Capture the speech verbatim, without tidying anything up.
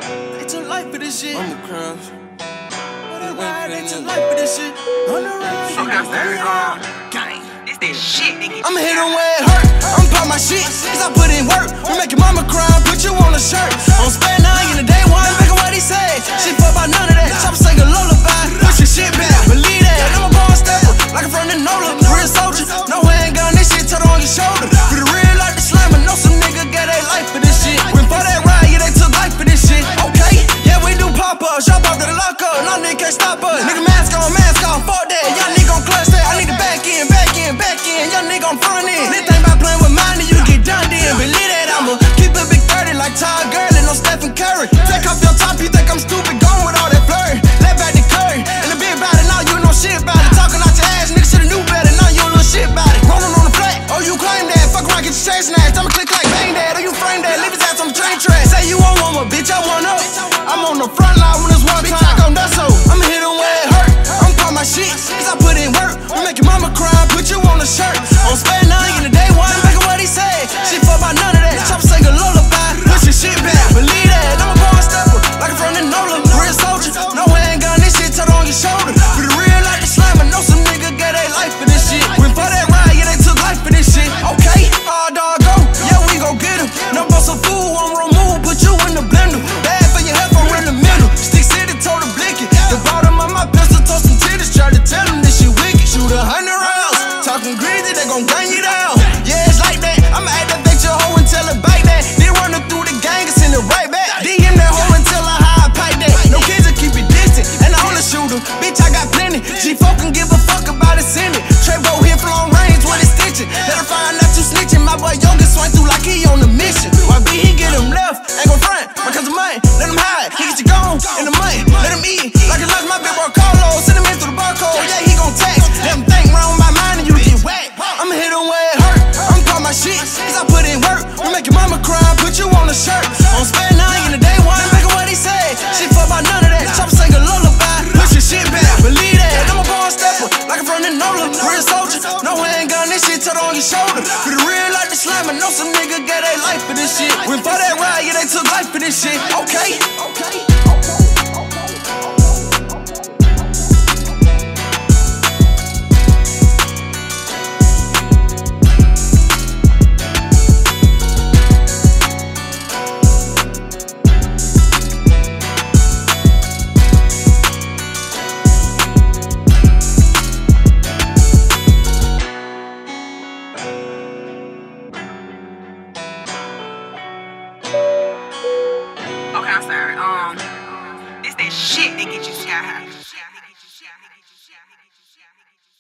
They took life for this shit. I'm the crowns. They took life for this shit. On the road. Fuck out there, um, gang. This that shit, nigga. I'ma hit them where it hurt. I'm pop my shit, cause I put in work. We make your mama cry, put you on a shirt. On spare nine in the day one, look at what he said. She fuck about none of that. Chop sing a lullaby, push your shit back. Believe that, I'm a born stepper, like a friend of Nola. Real soldier, no handgun, this shit tucked on your shoulder. For the real like the slammer, know some nigga got their life for this shit. When for that ride, yeah, they took life for this shit. Okay, yeah, we do pop-ups, shop up to the lock up. No nigga can't stop us. Nigga mask on, mask on, fuck that. Young nigga on clutch that. I need the back end, back end, back end. Young nigga on front end. This thing about playing with mine and you get done then. Believe that I'ma keep it big thirty like Todd Gurley, no Stephen Curry. Take off your top, you think I'm stupid, going with all that blurry. Let back the curry, and the big about it, now you know shit about it. Talking out your ass, nigga shoulda knew better, now you don't know shit about it. Rolling on the flat, oh you claim that, fuck around, get your chase snatched. I'ma click like bang that, oh you frame that, leave his ass on the train track. Say you want one more, bitch, I want up. I'm on the front line when it's one time, I gon' dust so. I'ma hit him where it hurt, I'm pop my shit, cause I put in work. We make your mama cry, put you on a shirt. On spare nine in the day one, look at what he said. She fuck about none of that, chop sing a lullaby, push your shit back. Believe that, I'm a born stepper, like a friend of Nola. Real soldier, no handgun, this shit tucked on your shoulder. For the real like the slammer, know some nigga got their life for this shit. When for that ride, yeah, they took life for this shit. Okay, all dog go, yeah, we gon' get him. No bust of food, one remove, put you in the blender. Bad for your health, I'm in the middle. Stick city, told her blicky. The bottom of my pistol, toast some titties, try to tell them this shit wicked. Shoot a hundred rounds, talking greasy, they gon' gun you down. Yeah, it's like that, I'ma activate your hoe and tell her bite that. Then running through the gang, and send it right back. D M that hoe and tell her how I pipe that. No kids will keep it distant, and I only shoot her. Bitch, I got plenty. G four can give a fuck about it, send it. Trebo hit long range when it's stitching. Let her find out you snitching. My boy Yoga swing through like he on a mission. Y B, he get him left, ain't gon' front. Because of money, let him hide. He get you gone in the money, let him eat. Like a lunch, my big boy Carlo. Send him in through the barcode, yeah, he gon' tax. Let him think round my mind and you get whacked. I'ma hit him where it hurt. I'm pop my shit, cause I put in work. We make your mama cry, put you on a shirt. On spare nine in the day one, look at what he said. She fuck about none of that, chop sing a lullaby, push your shit back. Believe that, I'm a born stepper, like a friend of Nola. Real soldier, no handgun, this shit tucked on your shoulder. For the real like the slammer, know some nigga got their life for this shit. When for that ride, yeah, they took life for this shit. Okay, okay. Okay, I'm sorry. Um, this that shit that get you sky high.